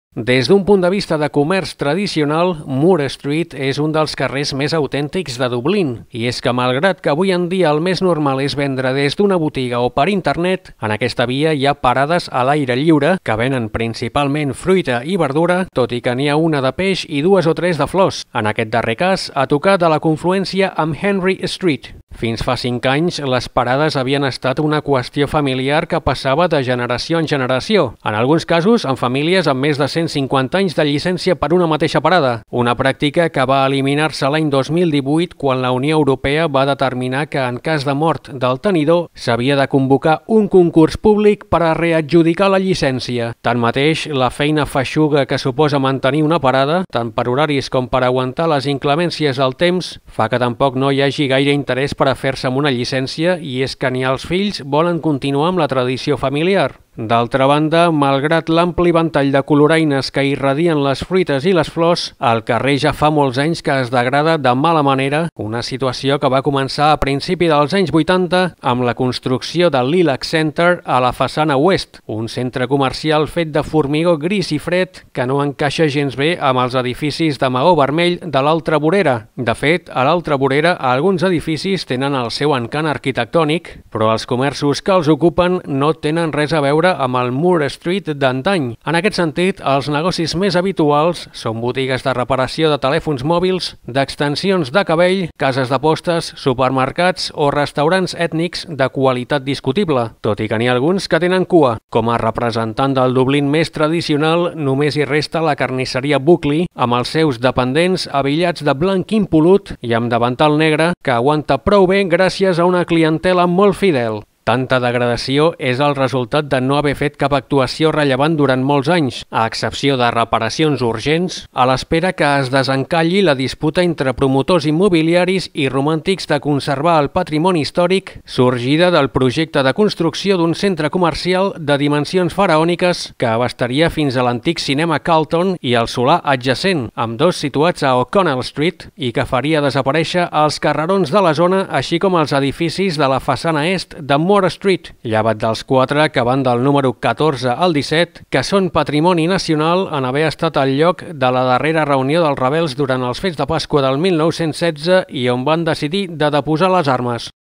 Des d'un punt de vista de comerç tradicional, Moore Street és un dels carrers més autèntics de Dublín, i és que malgrat que avui en dia el més normal és vendre des d'una botiga o per internet, en aquesta via hi ha parades a l'aire lliure que venen principalment fruita i verdura, tot i que n'hi ha una de peix i dues o tres de flors. En aquest darrer cas, a tocar de la confluència amb Henry Street. Fins fa 5 anys, les parades havien estat una qüestió familiar que passava de generació en generació, en alguns casos amb famílies amb més de 150 anys de llicència per una mateixa parada, una pràctica que va eliminar-se l'any 2018 quan la Unió Europea va determinar que en cas de mort del tenidor s'havia de convocar un concurs públic per a readjudicar la llicència. Tanmateix, la feina feixuga que suposa mantenir una parada, tant per horaris com per aguantar les inclemències del temps, fa que tampoc no hi hagi gaire interès per a fer-se amb una llicència, i és que ni els fills volen continuar amb la tradició familiar. D'altra banda, malgrat l'ampli ventall de coloraines que irradien les fruites i les flors, el carrer ja fa molts anys que es degrada de mala manera, una situació que va començar a principi dels anys 80 amb la construcció del Lilac Center a la façana oest, un centre comercial fet de formigó gris i fred que no encaixa gens bé amb els edificis de maó vermell de l'altra vorera. De fet, a l'altra vorera alguns edificis tenen el seu encant arquitectònic, però els comerços que els ocupen no tenen res a veure amb el Moore Street d'antany. En aquest sentit, els negocis més habituals són botigues de reparació de telèfons mòbils, d'extensions de cabell, cases d'apostes, supermercats o restaurants ètnics de qualitat discutible, tot i que n'hi ha alguns que tenen cua. Com a representant del Dublín més tradicional, només hi resta la carnisseria Buckley, amb els seus dependents abillats de blanc impolut i amb davantal negre, que aguanta prou bé gràcies a una clientela molt fidel. Tanta degradació és el resultat de no haver fet cap actuació rellevant durant molts anys, a excepció de reparacions urgents, a l'espera que es desencalli la disputa entre promotors immobiliaris i romàntics de conservar el patrimoni històric, sorgida del projecte de construcció d'un centre comercial de dimensions faraòniques que abastaria fins a l'antic cinema Carlton i el solar adjacent, amb dos situats a O'Connell Street, i que faria desaparèixer els carrerons de la zona, així com els edificis de la façana est de Moore Street, llevat dels 4 que van del número 14 al 17, que són patrimoni nacional en haver estat el lloc de la darrera reunió dels rebels durant els fets de Pasqua del 1916 i on van decidir de deposar les armes.